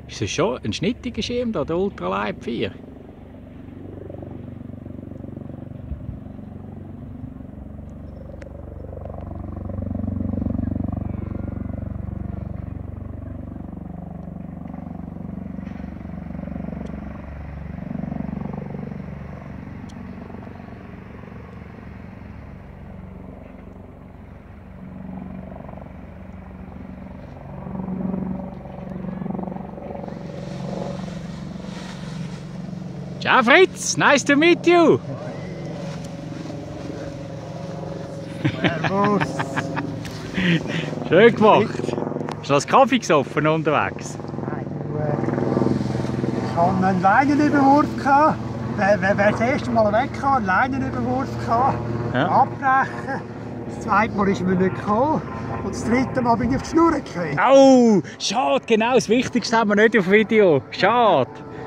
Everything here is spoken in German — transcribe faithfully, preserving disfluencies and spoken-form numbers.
Ist das schon ein schnittiger Schirm da, der Ultralight vier? Ciao Fritz, nice to meet you! Servus! Schön gemacht! Hast du das Kaffee gesoffen unterwegs? Nein, du, äh, ich hatte einen Leinenüberwurf. Wer, wer, wer das erste Mal weg hatte, einen Leinenüberwurf. Ja. Abbrechen. Das zweite Mal ist mir nicht gekommen. Und das dritte Mal bin ich auf die Schnur gefallen. Oh, schade, genau das Wichtigste haben wir nicht auf Video. Schade!